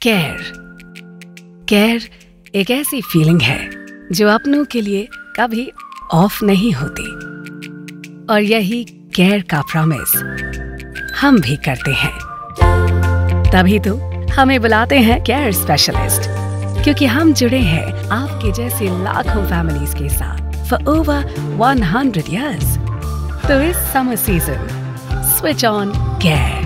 Care. Care एक ऐसी feeling है जो अपनों के लिए कभी ऑफ नहीं होती, और यही केयर का प्रॉमिस हम भी करते हैं। तभी तो हमें बुलाते हैं केयर स्पेशलिस्ट, क्योंकि हम जुड़े हैं आपके जैसे लाखों फैमिलीज के साथ फॉर ओवर 100 years। तो इस summer season switch on care.